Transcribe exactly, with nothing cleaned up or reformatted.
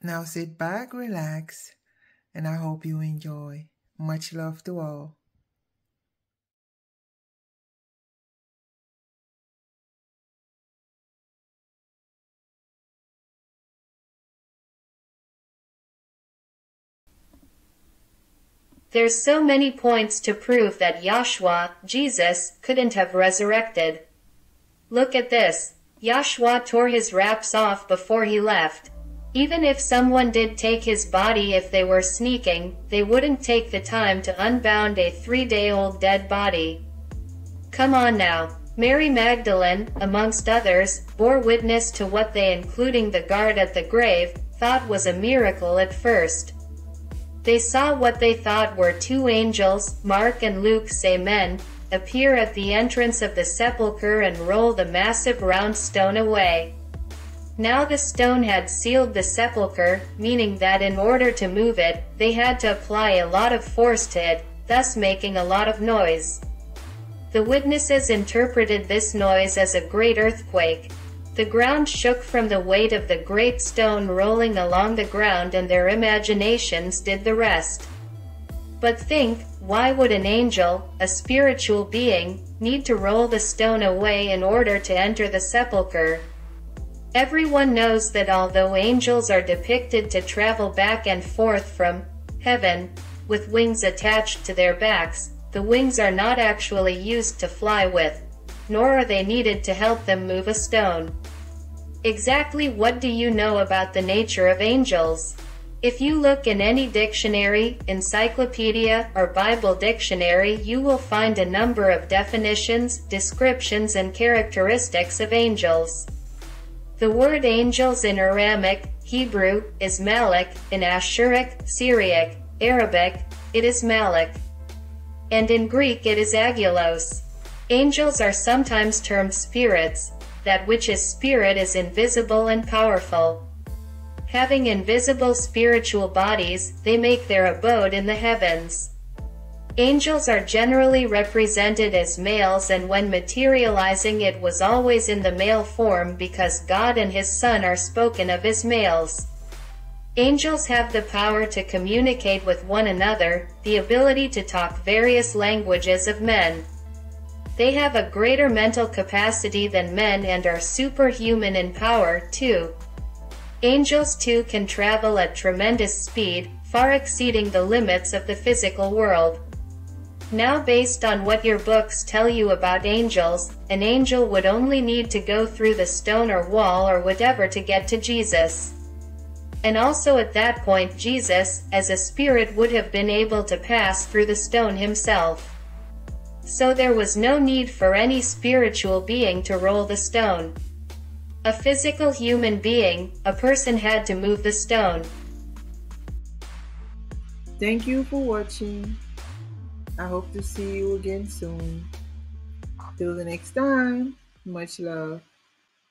Now sit back, relax, and I hope you enjoy. Much love to all. There's so many points to prove that Yahshua, Jesus, couldn't have resurrected. Look at this. Yahshua tore his wraps off before he left. Even if someone did take his body if they were sneaking, they wouldn't take the time to unbound a three-day-old dead body. Come on now. Mary Magdalene, amongst others, bore witness to what they, including the guard at the grave, thought was a miracle at first. They saw what they thought were two angels, Mark and Luke say men, appear at the entrance of the sepulchre and roll the massive round stone away. Now the stone had sealed the sepulchre, meaning that in order to move it, they had to apply a lot of force to it, thus making a lot of noise. The witnesses interpreted this noise as a great earthquake. The ground shook from the weight of the great stone rolling along the ground, and their imaginations did the rest. But think, why would an angel, a spiritual being, need to roll the stone away in order to enter the sepulchre? Everyone knows that although angels are depicted to travel back and forth from heaven, with wings attached to their backs, the wings are not actually used to fly with, nor are they needed to help them move a stone. Exactly what do you know about the nature of angels? If you look in any dictionary, encyclopedia, or Bible dictionary, you will find a number of definitions, descriptions, and characteristics of angels. The word angels in Aramic, Hebrew, is Malak, in Ashuric, Syriac, Arabic, it is Malak, and in Greek it is Aguilos. Angels are sometimes termed spirits. That which is spirit is invisible and powerful. Having invisible spiritual bodies, they make their abode in the heavens. Angels are generally represented as males, and when materializing it was always in the male form because God and His Son are spoken of as males. Angels have the power to communicate with one another, the ability to talk various languages of men. They have a greater mental capacity than men and are superhuman in power, too. Angels too can travel at tremendous speed, far exceeding the limits of the physical world. Now, based on what your books tell you about angels, an angel would only need to go through the stone or wall or whatever to get to Jesus. And also at that point Jesus, as a spirit, would have been able to pass through the stone himself. So there was no need for any spiritual being to roll the stone. A physical human being, a person, had to move the stone. Thank you for watching. I hope to see you again soon. Till the next time, much love.